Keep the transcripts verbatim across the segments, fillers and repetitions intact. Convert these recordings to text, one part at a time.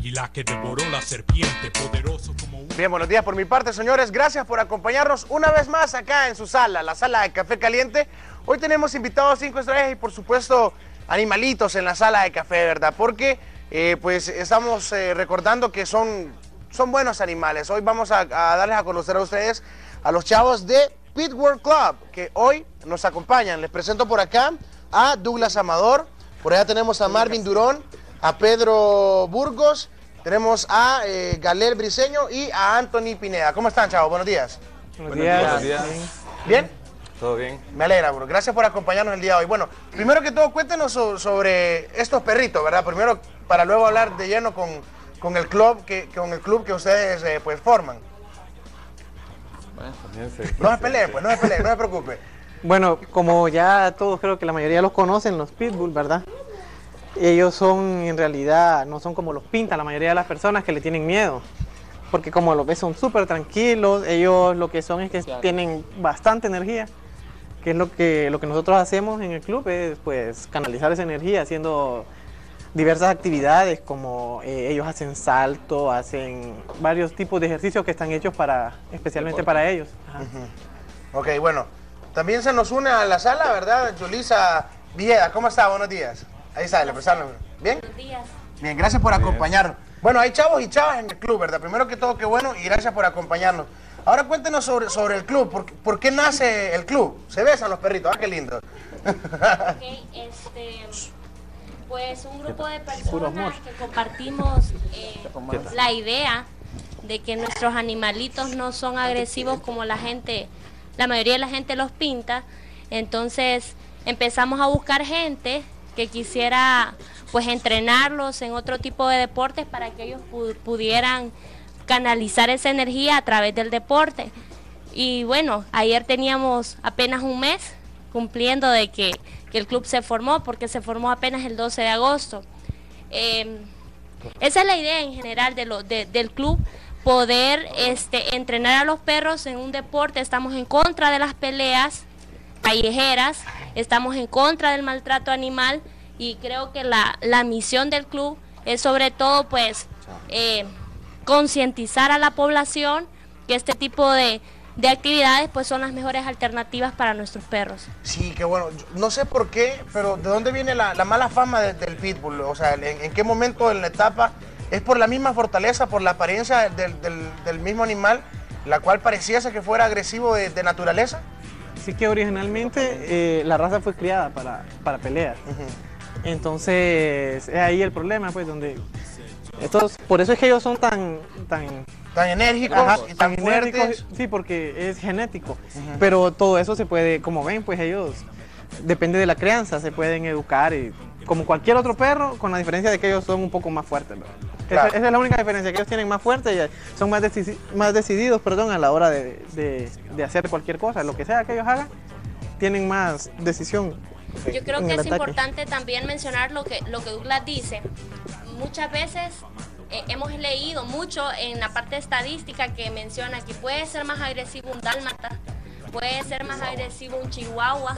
águila que devoró la serpiente, poderoso como un... Bien, buenos días por mi parte, señores. Gracias por acompañarnos una vez más acá en su sala, la sala de Café Caliente. Hoy tenemos invitados cinco estrellas y, por supuesto, animalitos en la sala de café, ¿verdad? Porque, eh, pues, estamos eh, recordando que son, son buenos animales. Hoy vamos a, a darles a conocer a ustedes a los chavos de Pittsburgh Club, que hoy nos acompañan. Les presento por acá a Douglas Amador, por allá tenemos a Marvin Durón, a Pedro Burgos, tenemos a eh, Galel Briseño y a Anthony Pineda. ¿Cómo están, chavos? Buenos días. Buenos días. Buenos días. ¿Bien? Todo bien. Me alegra, bro. Gracias por acompañarnos el día de hoy. Bueno, primero que todo, cuéntenos so sobre estos perritos, ¿verdad? Primero, para luego hablar de lleno con, con el club que, con el club que ustedes eh, pues forman. Bueno, también se... No se peleen, pues, no se peleen, no se preocupe. Bueno, como ya todos creo que la mayoría los conocen, los Pitbull, ¿verdad? Ellos son, en realidad, no son como los pintan la mayoría de las personas que le tienen miedo. Porque como los ves son súper tranquilos, ellos lo que son es que tienen bastante energía. Que es lo que, lo que nosotros hacemos en el club, es pues canalizar esa energía haciendo diversas actividades, como eh, ellos hacen salto, hacen varios tipos de ejercicios que están hechos para, especialmente para ellos. Ajá. Uh-huh. Ok, bueno. También se nos une a la sala, ¿verdad? Yulisa Villeda, ¿cómo está? Buenos días. Ahí está, le presentamos. ¿Bien? Buenos días. Bien, gracias por acompañarnos. Bueno, hay chavos y chavas en el club, ¿verdad? Primero que todo, qué bueno y gracias por acompañarnos. Ahora cuéntenos sobre, sobre el club. ¿Por, ¿Por qué nace el club? Se besan los perritos, ah, qué lindo. Ok, este, pues un grupo de personas que compartimos eh, la idea de que nuestros animalitos no son agresivos como la gente... La mayoría de la gente los pinta, entonces empezamos a buscar gente que quisiera pues entrenarlos en otro tipo de deportes para que ellos pu pudieran canalizar esa energía a través del deporte. Y bueno, ayer teníamos apenas un mes cumpliendo de que, que el club se formó, porque se formó apenas el doce de agosto. Eh, esa es la idea en general de lo, de, del club. Poder este, entrenar a los perros en un deporte. Estamos en contra de las peleas callejeras, estamos en contra del maltrato animal y creo que la, la misión del club es sobre todo pues eh, concientizar a la población que este tipo de, de actividades pues son las mejores alternativas para nuestros perros. Sí, qué bueno. No sé por qué, pero ¿de dónde viene la, la mala fama de, del pitbull? O sea, ¿en, en qué momento en la etapa? ¿Es por la misma fortaleza, por la apariencia del, del, del mismo animal, la cual pareciese que fuera agresivo de, de naturaleza? Sí, que originalmente eh, la raza fue criada para, para peleas. Uh-huh. Entonces, es ahí el problema, pues, donde... Estos, por eso es que ellos son tan... Tan, tan enérgicos ajá, y tan, tan fuertes. Enérgicos, sí, porque es genético. Uh-huh. Pero todo eso se puede, como ven, pues ellos... Depende de la crianza, se pueden educar y... Como cualquier otro perro, con la diferencia de que ellos son un poco más fuertes, ¿verdad? Claro. Esa, esa es la única diferencia, que ellos tienen más fuertes y son más, deci más decididos, perdón, a la hora de, de, de hacer cualquier cosa, lo que sea que ellos hagan, tienen más decisión. Yo creo que es ataque. Importante también mencionar lo que, lo que Douglas dice. Muchas veces eh, hemos leído mucho en la parte estadística que menciona que puede ser más agresivo un dálmata, puede ser más agresivo un chihuahua.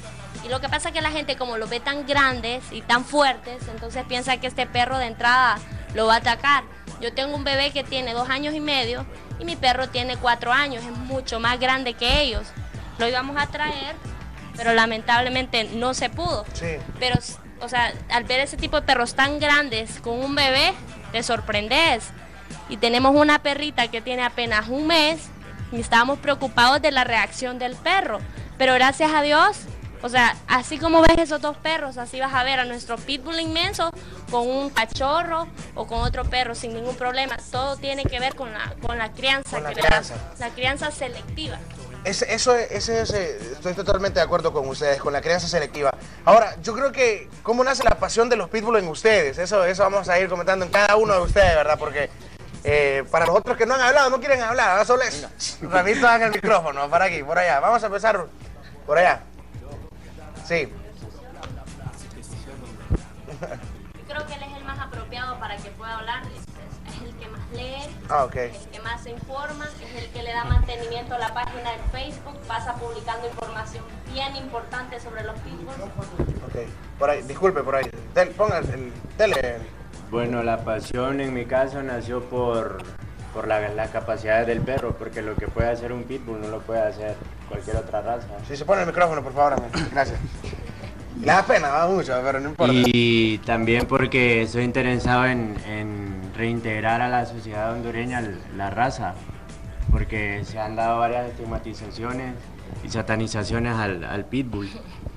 Y lo que pasa es que la gente, como los ve tan grandes y tan fuertes, entonces piensa que este perro de entrada lo va a atacar. Yo tengo un bebé que tiene dos años y medio y mi perro tiene cuatro años, es mucho más grande que ellos. Lo íbamos a traer, pero lamentablemente no se pudo. Sí. Pero, o sea, al ver ese tipo de perros tan grandes con un bebé, te sorprendes. Y tenemos una perrita que tiene apenas un mes y estábamos preocupados de la reacción del perro. Pero gracias a Dios... O sea, así como ves esos dos perros, así vas a ver a nuestro pitbull inmenso con un cachorro o con otro perro sin ningún problema. Todo tiene que ver con la, con la crianza, con la, que crianza. La, la crianza selectiva. Ese, eso, ese, ese, estoy totalmente de acuerdo con ustedes, con la crianza selectiva. Ahora, yo creo que, ¿cómo nace la pasión de los pitbull en ustedes? Eso, eso vamos a ir comentando en cada uno de ustedes, ¿verdad? Porque eh, para los otros que no han hablado, no quieren hablar, ahora solo es rapidito hagan el micrófono, para aquí, por allá. Vamos a empezar por allá. Sí. Creo que él es el más apropiado para que pueda hablar. Es el que más lee, ah, okay. Es el que más se informa, es el que le da mantenimiento a la página de Facebook, pasa publicando información bien importante sobre los pitbulls. Ok, por ahí, disculpe, por ahí. Del, ponga el, el tele. Bueno, la pasión en mi caso nació por, por la- las capacidades del perro, porque lo que puede hacer un pitbull no lo puede hacer cualquier otra raza. Si se pone el micrófono, por favor, amigo. Gracias. Le da pena, va mucho, pero no importa. Y también porque estoy interesado en, en reintegrar a la sociedad hondureña l- la raza, porque se han dado varias estigmatizaciones y satanizaciones al, al pitbull.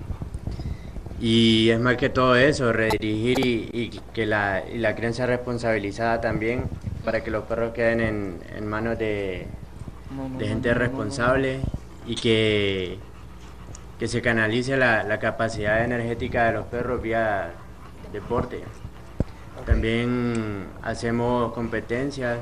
Y es más que todo eso, redirigir y, y que la, y la crianza responsabilizada también, para que los perros queden en, en manos de, de gente responsable y que, que se canalice la, la capacidad energética de los perros vía deporte. También hacemos competencias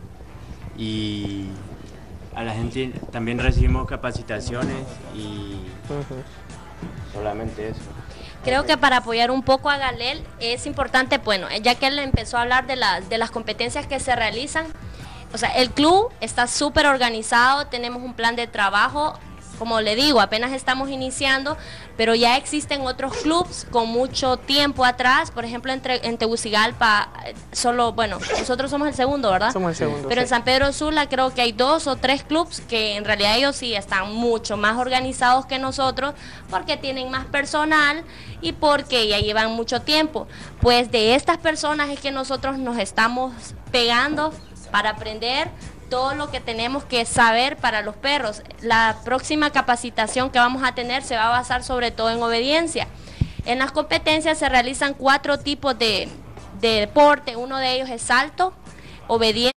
y a la gente también recibimos capacitaciones y solamente eso. Creo que para apoyar un poco a Galel es importante, bueno, ya que él empezó a hablar de, la, de las competencias que se realizan, o sea, el club está súper organizado, tenemos un plan de trabajo, como le digo, apenas estamos iniciando, pero ya existen otros clubs con mucho tiempo atrás, por ejemplo, entre, en Tegucigalpa, eh, solo, bueno, nosotros somos el segundo, ¿verdad? Somos el segundo, Pero sí. en San Pedro Sula creo que hay dos o tres clubs que en realidad ellos sí están mucho más organizados que nosotros, porque tienen más personal y porque ya llevan mucho tiempo. Pues de estas personas es que nosotros nos estamos pegando para aprender todo lo que tenemos que saber para los perros. La próxima capacitación que vamos a tener se va a basar sobre todo en obediencia. En las competencias se realizan cuatro tipos de, de deporte, uno de ellos es salto, obediencia.